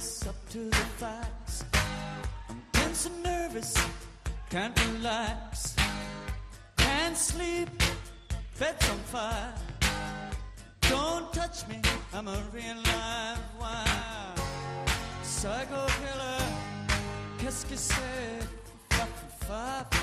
face up to the facts. I'm tense and nervous, can't relax, can't sleep, bed's on fire. Don't touch me, I'm a real live wire. Psycho killer, qu'est-ce que c'est? Fa, fa, fa.